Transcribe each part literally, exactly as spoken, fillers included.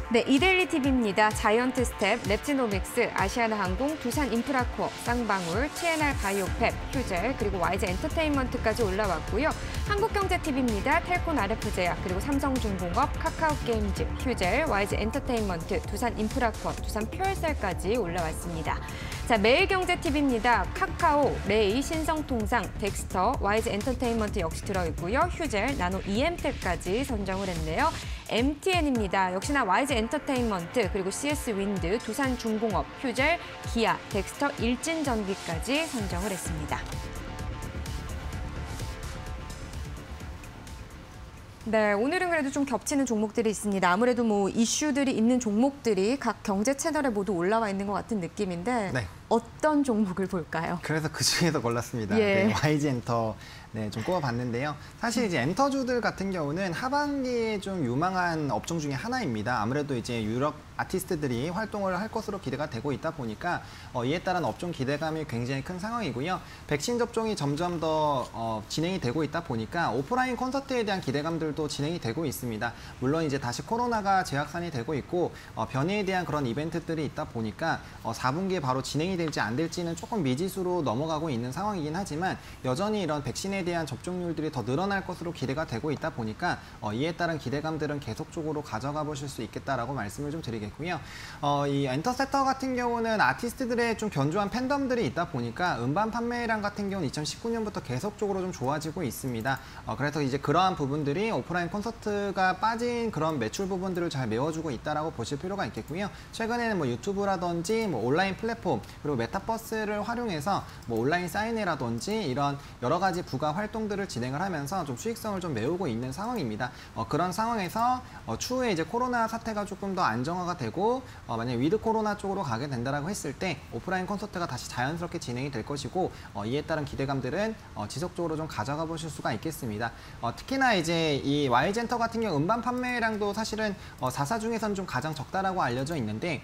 네, 이데일리 티비입니다. 자이언트 스텝, 랩지노믹스, 아시아나항공, 두산인프라코어, 쌍방울, 티엔알 바이오팩, 휴젤, 그리고 와이지 엔터테인먼트까지 올라왔고요. 한국경제티비입니다. 텔콘 아르프제약, 그리고 삼성중공업, 카카오게임즈, 휴젤, 와이지 엔터테인먼트, 두산인프라코어, 두산퓨얼셀까지 올라왔습니다. 자, 매일경제티비입니다. 카카오, 레이, 신성통상, 덱스터, 와이지 엔터테인먼트 역시 들어있고요. 휴젤, 나노 이엠텍까지 선정을 했네요. 엠티엔입니다. 역시나 와이지 엔터테인먼트, 그리고 씨에스윈드, 두산중공업, 휴젤, 기아, 덱스터, 일진전기까지 선정을 했습니다. 네, 오늘은 그래도 좀 겹치는 종목들이 있습니다. 아무래도 뭐 이슈들이 있는 종목들이 각 경제 채널에 모두 올라와 있는 것 같은 느낌인데 네. 어떤 종목을 볼까요? 그래서 그 중에서 골랐습니다. 예. 네, 와이지 엔터 네, 좀 꼽아봤는데요. 사실 이제 엔터주들 같은 경우는 하반기에 좀 유망한 업종 중에 하나입니다. 아무래도 이제 유럽 아티스트들이 활동을 할 것으로 기대가 되고 있다 보니까 어, 이에 따른 업종 기대감이 굉장히 큰 상황이고요. 백신 접종이 점점 더 어, 진행이 되고 있다 보니까 오프라인 콘서트에 대한 기대감들도 진행이 되고 있습니다. 물론 이제 다시 코로나가 재확산이 되고 있고 어, 변이에 대한 그런 이벤트들이 있다 보니까 어, 사 분기에 바로 진행이 될지 안 될지는 조금 미지수로 넘어가고 있는 상황이긴 하지만 여전히 이런 백신에 대한 접종률들이 더 늘어날 것으로 기대가 되고 있다 보니까 어, 이에 따른 기대감들은 계속적으로 가져가 보실 수 있겠다라고 말씀을 좀 드리겠고요. 어, 이 엔터섹터 같은 경우는 아티스트들의 좀 견조한 팬덤들이 있다 보니까 음반 판매량 같은 경우는 이천십구 년부터 계속적으로 좀 좋아지고 있습니다. 어, 그래서 이제 그러한 부분들이 오프라인 콘서트가 빠진 그런 매출 부분들을 잘 메워주고 있다라고 보실 필요가 있겠고요. 최근에는 뭐 유튜브라든지 뭐 온라인 플랫폼 그리고 메타버스를 활용해서 뭐 온라인 사인회라든지 이런 여러 가지 부가 활동들을 진행을 하면서 좀 수익성을 좀 메우고 있는 상황입니다. 어, 그런 상황에서 어, 추후에 이제 코로나 사태가 조금 더 안정화가 되고 어, 만약 위드 코로나 쪽으로 가게 된다라고 했을 때 오프라인 콘서트가 다시 자연스럽게 진행이 될 것이고 어, 이에 따른 기대감들은 어, 지속적으로 좀 가져가 보실 수가 있겠습니다. 어, 특히나 이제 이 와이지 엔터 같은 경우 음반 판매량도 사실은 어, 사 사 중에서는 좀 가장 적다라고 알려져 있는데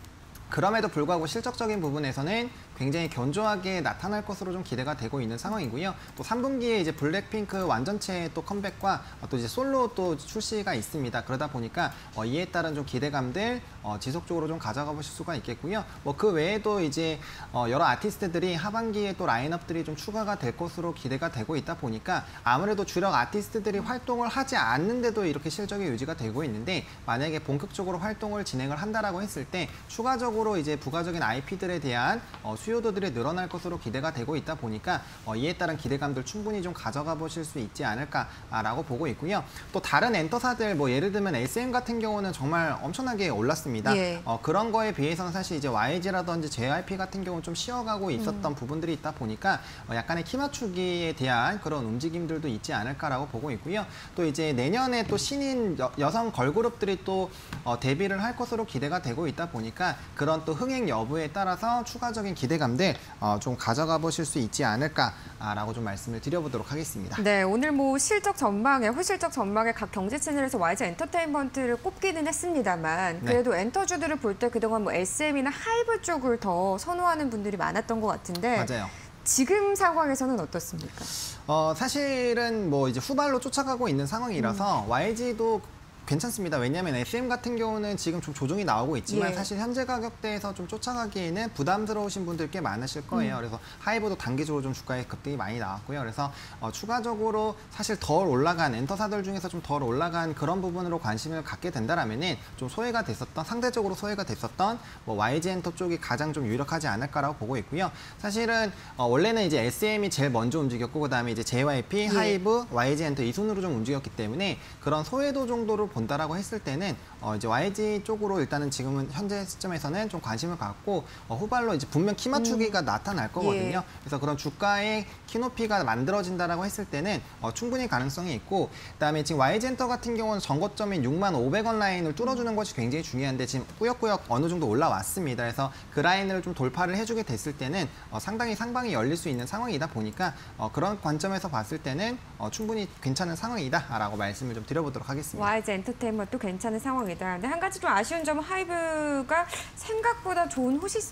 그럼에도 불구하고 실적적인 부분에서는 굉장히 견조하게 나타날 것으로 좀 기대가 되고 있는 상황이고요. 또 삼 분기에 이제 블랙핑크 완전체 또 컴백과 또 이제 솔로 또 출시가 있습니다. 그러다 보니까 어, 이에 따른 좀 기대감들 어, 지속적으로 좀 가져가 보실 수가 있겠고요. 뭐 그 외에도 이제 어, 여러 아티스트들이 하반기에 또 라인업들이 좀 추가가 될 것으로 기대가 되고 있다 보니까 아무래도 주력 아티스트들이 활동을 하지 않는데도 이렇게 실적이 유지가 되고 있는데 만약에 본격적으로 활동을 진행을 한다라고 했을 때 추가적으로 이제 부가적인 아이피들에 대한 어, 수요도들이 늘어날 것으로 기대가 되고 있다 보니까 어, 이에 따른 기대감들 충분히 좀 가져가 보실 수 있지 않을까라고 보고 있고요. 또 다른 엔터사들 뭐 예를 들면 에스엠 같은 경우는 정말 엄청나게 올랐습니다. 예. 어, 그런 거에 비해서는 사실 이제 와이지라든지 제이와이피 같은 경우는 좀 쉬어가고 있었던 음. 부분들이 있다 보니까 어, 약간의 키 맞추기에 대한 그런 움직임들도 있지 않을까라고 보고 있고요. 또 이제 내년에 또 신인 여, 여성 걸그룹들이 또 어, 데뷔를 할 것으로 기대가 되고 있다 보니까 그런 또 흥행 여부에 따라서 추가적인 기대감들 어, 좀 가져가 보실 수 있지 않을까라고 좀 말씀을 드려보도록 하겠습니다. 네, 오늘 뭐 실적 전망에, 호실적 전망에 각 경제 채널에서 와이지 엔터테인먼트를 꼽기는 했습니다만 그래도 네. 엔터주들을 볼 때 그동안 뭐 에스엠이나 하이브 쪽을 더 선호하는 분들이 많았던 것 같은데 맞아요. 지금 상황에서는 어떻습니까? 어, 사실은 뭐 이제 후발로 쫓아가고 있는 상황이라서 음. 와이지도 괜찮습니다. 왜냐하면 에스엠 같은 경우는 지금 좀 조정이 나오고 있지만 예. 사실 현재 가격대에서 좀 쫓아가기에는 부담스러우신 분들 꽤 많으실 거예요. 음. 그래서 하이브도 단기적으로 좀 주가의 급등이 많이 나왔고요. 그래서 어, 추가적으로 사실 덜 올라간 엔터사들 중에서 좀 덜 올라간 그런 부분으로 관심을 갖게 된다라면은 좀 소외가 됐었던 상대적으로 소외가 됐었던 뭐 와이지 엔터 쪽이 가장 좀 유력하지 않을까라고 보고 있고요. 사실은 어, 원래는 이제 에스엠이 제일 먼저 움직였고 그다음에 이제 제이와이피, 예. 하이브, 와이지 엔터 이 순으로 좀 움직였기 때문에 그런 소외도 정도로 본다라고 했을 때는 어 이제 와이지 쪽으로 일단은 지금은 현재 시점에서는 좀 관심을 갖고 어 후발로 이제 분명 키 맞추기가 음. 나타날 거거든요. 예. 그래서 그런 주가의 키높이가 만들어진다라고 했을 때는 어 충분히 가능성이 있고 그다음에 지금 와이지 엔터 같은 경우는 전고점인 육만 오백 원 라인을 뚫어주는 음. 것이 굉장히 중요한데 지금 꾸역꾸역 어느 정도 올라왔습니다. 그래서 그 라인을 좀 돌파를 해주게 됐을 때는 어 상당히 상방이 열릴 수 있는 상황이다 보니까 어 그런 관점에서 봤을 때는 어 충분히 괜찮은 상황이다라고 말씀을 좀 드려보도록 하겠습니다. 와이지 엔터테인먼트도 괜찮은 상황이다. 근데 한 가지 좀 아쉬운 점은 하이브가 생각보다 좋은 호시,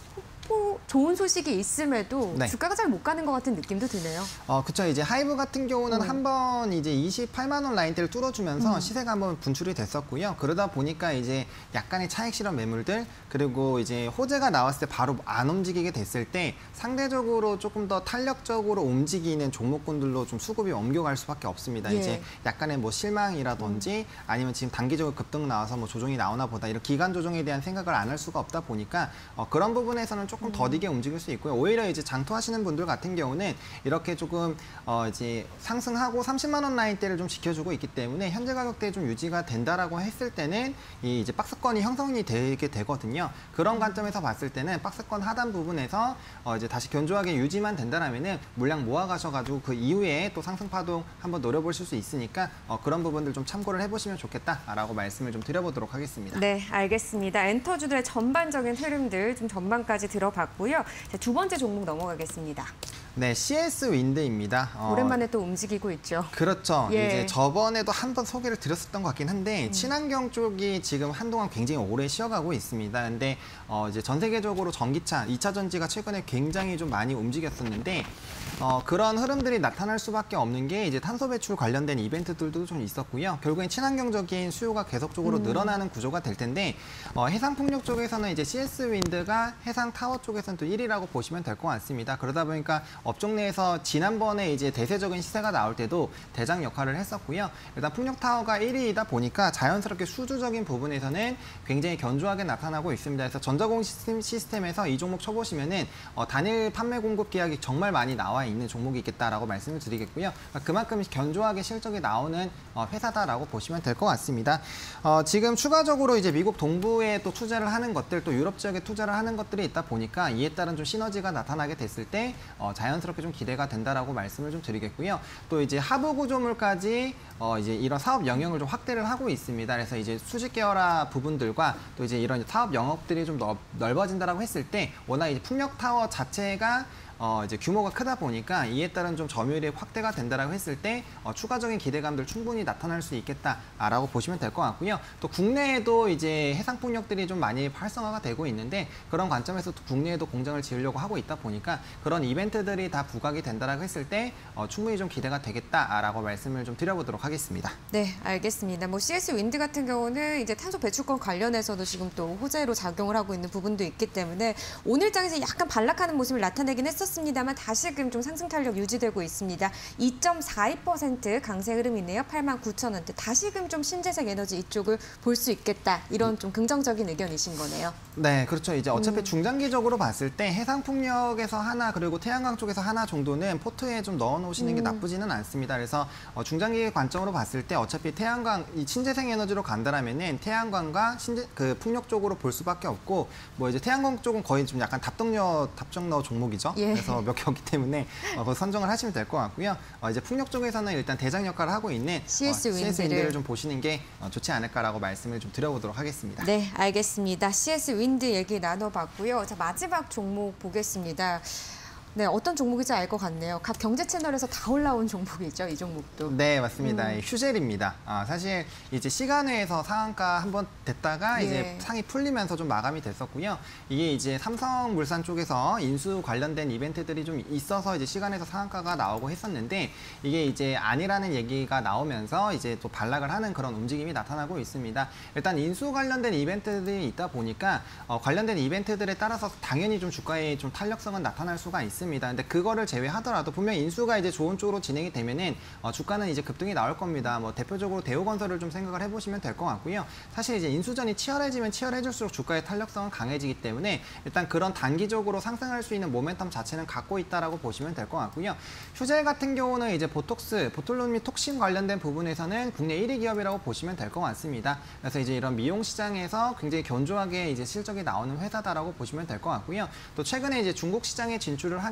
뭐 좋은 소식이 있음에도 네. 주가가 잘 못 가는 것 같은 느낌도 드네요. 어, 그쵸. 이제 하이브 같은 경우는 음. 한번 이제 이십팔만 원 라인대를 뚫어주면서 음. 시세가 한번 분출이 됐었고요. 그러다 보니까 이제 약간의 차익 실현 매물들 그리고 이제 호재가 나왔을 때 바로 안 움직이게 됐을 때 상대적으로 조금 더 탄력적으로 움직이는 종목군들로 좀 수급이 옮겨갈 수밖에 없습니다. 예. 이제 약간의 뭐 실망이라든지 음. 아니면 지금 단기적으로 급등 나와서 뭐 조정이 나오나 보다 이런 기간 조정에 대한 생각을 안 할 수가 없다 보니까 어, 그런 부분에서는 조금 더디게 움직일 수 있고요. 오히려 이제 장투하시는 분들 같은 경우는 이렇게 조금 어, 이제 상승하고 삼십만 원 라인대를 좀 지켜주고 있기 때문에 현재 가격대에 좀 유지가 된다라고 했을 때는 이 이제 박스권이 형성이 되게 되거든요. 그런 관점에서 봤을 때는 박스권 하단 부분에서 어, 이제 다시 견조하게 유지만 된다라면은 물량 모아가셔가지고 그 이후에 또 상승 파동 한번 노려보실 수 있으니까 어, 그런 부분들 좀 참고를 해보시면 좋겠다라고 말씀을 좀 드려보도록 하겠습니다. 네, 알겠습니다. 엔터주들의 전반적인 흐름들 좀 전반까지 들어봤고요. 자, 두 번째 종목 넘어가겠습니다. 네, 씨에스 윈드입니다. 어, 오랜만에 또 움직이고 있죠. 그렇죠. 예. 이제 저번에도 한 번 소개를 드렸었던 것 같긴 한데 음. 친환경 쪽이 지금 한동안 굉장히 오래 쉬어가고 있습니다. 근데 어, 이제 전 세계적으로 전기차, 이 차 전지가 최근에 굉장히 좀 많이 움직였었는데 어, 그런 흐름들이 나타날 수밖에 없는 게 이제 탄소 배출 관련된 이벤트들도 좀 있었고요. 결국엔 친환경적인 수요가 계속적으로 음. 늘어나는 구조가 될 텐데 어, 해상 풍력 쪽에서는 이제 씨에스 윈드가 해상 타워 쪽에서는 또 일 위라고 보시면 될 것 같습니다. 그러다 보니까 업종 내에서 지난번에 이제 대세적인 시세가 나올 때도 대장 역할을 했었고요. 일단 풍력 타워가 일 위이다 보니까 자연스럽게 수주적인 부분에서는 굉장히 견조하게 나타나고 있습니다. 그래서 전자공 시스템, 시스템에서 이 종목 쳐보시면은 어, 단일 판매 공급 계약이 정말 많이 나와 있는 종목이 있겠다라고 말씀을 드리겠고요. 그만큼 견조하게 실적이 나오는 어, 회사다라고 보시면 될 것 같습니다. 어, 지금 추가적으로 이제 미국 동부에 또 투자를 하는 것들, 또 유럽 지역에 투자를 하는 것들이 있다 보니까 이에 따른 좀 시너지가 나타나게 됐을 때 어, 자연스럽게 좀 기대가 된다라고 말씀을 좀 드리겠고요. 또 이제 하부 구조물까지 어, 이제 이런 사업 영역을 좀 확대를 하고 있습니다. 그래서 이제 수직 계열화 부분들과 또 이제 이런 사업 영역들이 좀 넓, 넓어진다라고 했을 때 워낙 이제 풍력 타워 자체가 어, 이제 규모가 크다 보니까 이에 따른 좀 점유율이 확대가 된다라고 했을 때 어, 추가적인 기대감들 충분히 나타날 수 있겠다라고 보시면 될 것 같고요. 또 국내에도 이제 해상 풍력들이 좀 많이 활성화가 되고 있는데 그런 관점에서 또 국내에도 공장을 지으려고 하고 있다 보니까 그런 이벤트들이 다 부각이 된다라고 했을 때 어, 충분히 좀 기대가 되겠다라고 말씀을 좀 드려보도록 하겠습니다. 네, 알겠습니다. 뭐 씨에스 윈드 같은 경우는 이제 탄소 배출권 관련해서도 지금 또 호재로 작용을 하고 있는 부분도 있기 때문에 오늘 장에서 약간 반락하는 모습을 나타내긴 했었습니다. 습니다만 다시금 좀 상승 탄력 유지되고 있습니다. 이 점 사이 퍼센트 강세 흐름이네요. 팔만 구천 원대. 다시금 좀 신재생 에너지 이쪽을 볼 수 있겠다. 이런 좀 긍정적인 의견이신 거네요. 네, 그렇죠. 이제 어차피 음. 중장기적으로 봤을 때 해상풍력에서 하나 그리고 태양광 쪽에서 하나 정도는 포트에 좀 넣어놓으시는 음. 게 나쁘지는 않습니다. 그래서 어, 중장기 관점으로 봤을 때 어차피 태양광, 이 신재생 에너지로 간다라면은 태양광과 신재, 그 풍력 쪽으로 볼 수밖에 없고 뭐 이제 태양광 쪽은 거의 좀 약간 답정너 답정너 종목이죠. 예. 그래서 몇 개 없기 때문에 어, 그 선정을 하시면 될 것 같고요. 어, 이제 풍력 쪽에서는 일단 대장 역할을 하고 있는 씨에스 어, 씨에스 윈드를. 윈드를 좀 보시는 게 어, 좋지 않을까라고 말씀을 좀 드려보도록 하겠습니다. 네, 알겠습니다. 씨에스 윈드 얘기 나눠봤고요. 자, 마지막 종목 보겠습니다. 네, 어떤 종목인지 알 것 같네요. 각 경제 채널에서 다 올라온 종목이죠, 이 종목도. 네, 맞습니다. 음. 휴젤입니다. 아, 사실 이제 시간외에서 상한가 한번 됐다가 예. 이제 상이 풀리면서 좀 마감이 됐었고요. 이게 이제 삼성물산 쪽에서 인수 관련된 이벤트들이 좀 있어서 이제 시간에서 상한가가 나오고 했었는데 이게 이제 아니라는 얘기가 나오면서 이제 또 반락을 하는 그런 움직임이 나타나고 있습니다. 일단 인수 관련된 이벤트들이 있다 보니까 어, 관련된 이벤트들에 따라서 당연히 좀 주가에 좀 탄력성은 나타날 수가 있습니다. 근데 그거를 제외하더라도 분명 인수가 이제 좋은 쪽으로 진행이 되면은 어, 주가는 이제 급등이 나올 겁니다. 뭐 대표적으로 대우건설을 좀 생각을 해보시면 될 것 같고요. 사실 이제 인수전이 치열해지면 치열해질수록 주가의 탄력성은 강해지기 때문에 일단 그런 단기적으로 상승할 수 있는 모멘텀 자체는 갖고 있다라고 보시면 될 것 같고요. 휴젤 같은 경우는 이제 보톡스, 보톨론 및 톡신 관련된 부분에서는 국내 일 위 기업이라고 보시면 될 것 같습니다. 그래서 이제 이런 미용 시장에서 굉장히 견조하게 이제 실적이 나오는 회사다라고 보시면 될 것 같고요. 또 최근에 이제 중국 시장에 진출을 하기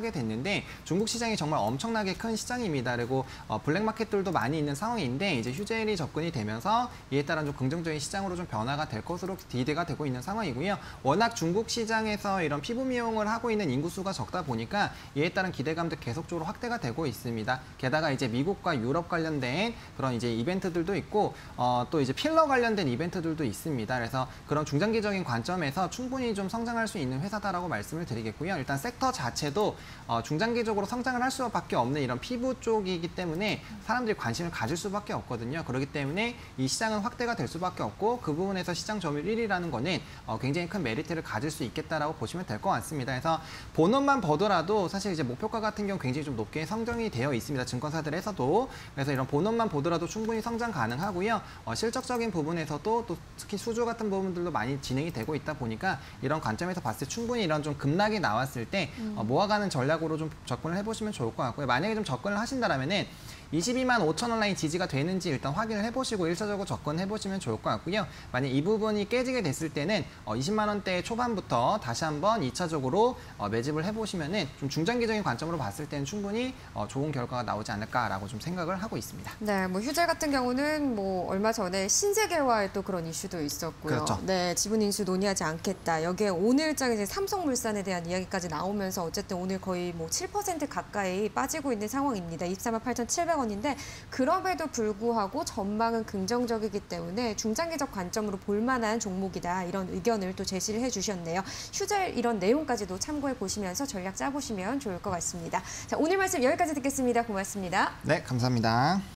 하게 됐는데 중국 시장이 정말 엄청나게 큰 시장입니다. 그리고 어, 블랙마켓들도 많이 있는 상황인데 이제 휴젤이 접근이 되면서 이에 따른 좀 긍정적인 시장으로 좀 변화가 될 것으로 기대가 되고 있는 상황이고요. 워낙 중국 시장에서 이런 피부 미용을 하고 있는 인구수가 적다 보니까 이에 따른 기대감도 계속적으로 확대가 되고 있습니다. 게다가 이제 미국과 유럽 관련된 그런 이제 이벤트들도 있고 어, 또 이제 필러 관련된 이벤트들도 있습니다. 그래서 그런 중장기적인 관점에서 충분히 좀 성장할 수 있는 회사다라고 말씀을 드리겠고요. 일단 섹터 자체도 어, 중장기적으로 성장을 할 수밖에 없는 이런 피부 쪽이기 때문에 사람들이 관심을 가질 수밖에 없거든요. 그렇기 때문에 이 시장은 확대가 될 수밖에 없고 그 부분에서 시장 점유율 일 위라는 거는 어, 굉장히 큰 메리트를 가질 수 있겠다라고 보시면 될 것 같습니다. 그래서 본업만 보더라도 사실 이제 목표가 같은 경우 굉장히 좀 높게 성정이 되어 있습니다. 증권사들에서도. 그래서 이런 본업만 보더라도 충분히 성장 가능하고요. 어, 실적적인 부분에서도 또 특히 수주 같은 부분들도 많이 진행이 되고 있다 보니까 이런 관점에서 봤을 때 충분히 이런 좀 급락이 나왔을 때 음. 어, 모아가는 전략으로 좀 접근을 해보시면 좋을 것 같고요. 만약에 좀 접근을 하신다면은 이십이만 오천 원 라인 지지가 되는지 일단 확인을 해보시고 일차적으로 접근해보시면 좋을 것 같고요. 만약 이 부분이 깨지게 됐을 때는 어, 이십만 원대 초반부터 다시 한번 이차적으로 어, 매집을 해보시면은 좀 중장기적인 관점으로 봤을 때는 충분히 어, 좋은 결과가 나오지 않을까라고 좀 생각을 하고 있습니다. 네, 뭐 휴젤 같은 경우는 뭐 얼마 전에 신세계와의 또 그런 이슈도 있었고요. 그렇죠. 네, 지분 인수 논의하지 않겠다. 여기에 오늘장 이제 삼성물산에 대한 이야기까지 나오면서 어쨌든 오늘 거의 뭐 칠 퍼센트 가까이 빠지고 있는 상황입니다. 이십사만 팔천칠백 원인데 그럼에도 불구하고 전망은 긍정적이기 때문에 중장기적 관점으로 볼만한 종목이다. 이런 의견을 또 제시를 해주셨네요. 휴젤 이런 내용까지도 참고해 보시면서 전략 짜보시면 좋을 것 같습니다. 자, 오늘 말씀 여기까지 듣겠습니다. 고맙습니다. 네, 감사합니다.